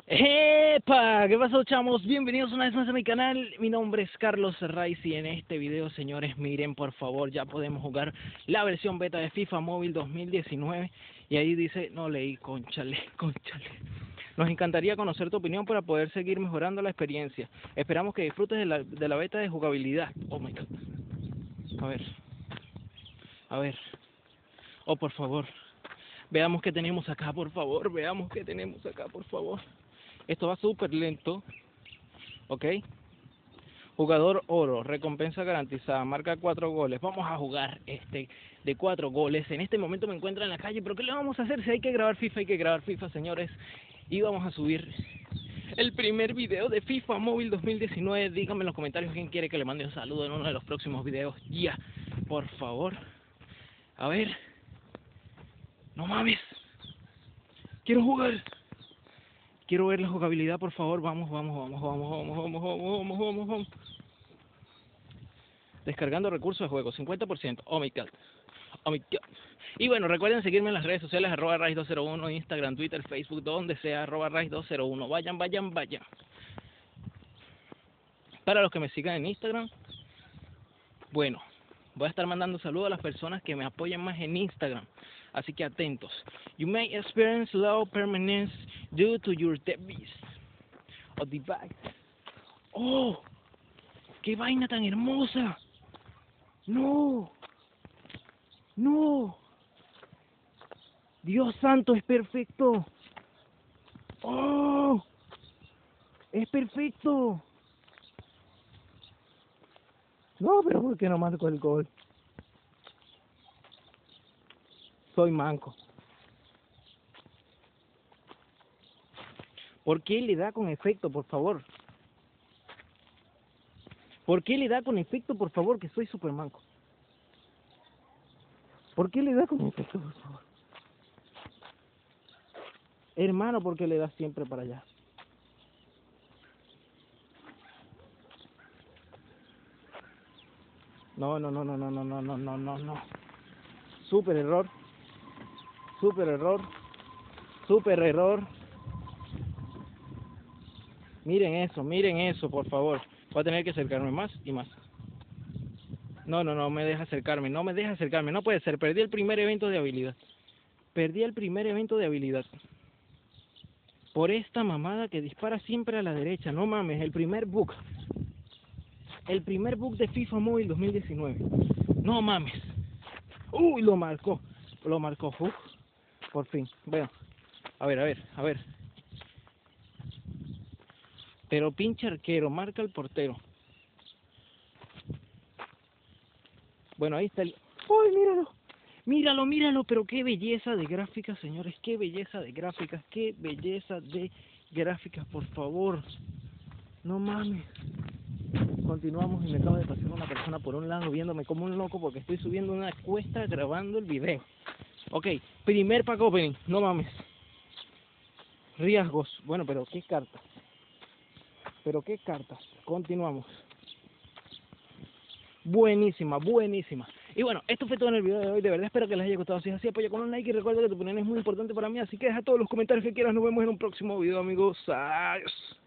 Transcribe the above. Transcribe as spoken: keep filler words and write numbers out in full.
¡Epa! ¿Qué pasó, chamos? Bienvenidos una vez más a mi canal. Mi nombre es Carlos Serraiz y en este video, señores, miren, por favor, ya podemos jugar la versión beta de FIFA Móvil dos mil diecinueve. Y ahí dice, no leí, conchale, conchale. Nos encantaría conocer tu opinión para poder seguir mejorando la experiencia. Esperamos que disfrutes de la, de la beta de jugabilidad. Oh my god. A ver. A ver. Oh, por favor. Veamos qué tenemos acá, por favor. Veamos qué tenemos acá, por favor. Esto va súper lento. Ok. Jugador oro, recompensa garantizada, marca cuatro goles. Vamos a jugar este de cuatro goles. En este momento me encuentro en la calle, pero ¿qué le vamos a hacer? Si hay que grabar FIFA, hay que grabar FIFA, señores. Y vamos a subir el primer video de FIFA Móvil dos mil diecinueve. Díganme en los comentarios quién quiere que le mande un saludo en uno de los próximos videos. Ya, por favor. A ver. No mames. Quiero jugar. Quiero ver la jugabilidad, por favor. Vamos, vamos, vamos, vamos, vamos, vamos, vamos, vamos, vamos, vamos. Descargando recursos de juego, cincuenta por ciento. Oh my god. Oh my god. Y bueno, recuerden seguirme en las redes sociales, arroba Raiz dos cero uno, Instagram, Twitter, Facebook, donde sea, arroba Raiz dos cero uno. Vayan, vayan, vayan. Para los que me sigan en Instagram, bueno, voy a estar mandando saludos a las personas que me apoyan más en Instagram. Así que atentos. You may experience low permanence due to your device or device. ¡Oh! ¡Qué vaina tan hermosa! ¡No! ¡No! ¡Dios santo, es perfecto! ¡Oh! ¡Es perfecto! No, pero ¿por qué no marco el gol? Soy manco. ¿Por qué le da con efecto, por favor? ¿Por qué le da con efecto, por favor, que soy super manco? ¿Por qué le da con efecto, por favor? Hermano, ¿por qué le das siempre para allá? No, no, no, no, no, no, no, no, no, no, no. Super error. Super error. Super error. Miren eso, miren eso, por favor. Voy a tener que acercarme más y más. No, no, no me deja acercarme, no me deja acercarme. No puede ser, perdí el primer evento de habilidad. Perdí el primer evento de habilidad. Por esta mamada que dispara siempre a la derecha. No mames, el primer bug. El primer bug de FIFA Móvil dos mil diecinueve. No mames. Uy, lo marcó. Lo marcó. Uf, por fin. Bueno. A ver, a ver, a ver. Pero pinche arquero, marca el portero. Bueno, ahí está el... ¡Uy, míralo! Míralo, míralo, pero qué belleza de gráficas, señores. Qué belleza de gráficas, qué belleza de gráficas, por favor. No mames. Continuamos y me acaba de pasar una persona por un lado viéndome como un loco porque estoy subiendo una cuesta grabando el video. Ok, primer pack opening, no mames. Riesgos, bueno, pero qué cartas. Pero qué cartas. Continuamos. Buenísima, buenísima. Y bueno, esto fue todo en el video de hoy. De verdad espero que les haya gustado. Si es así, apoya con un like y recuerda que tu opinión es muy importante para mí. Así que deja todos los comentarios que quieras. Nos vemos en un próximo video, amigos. Adiós.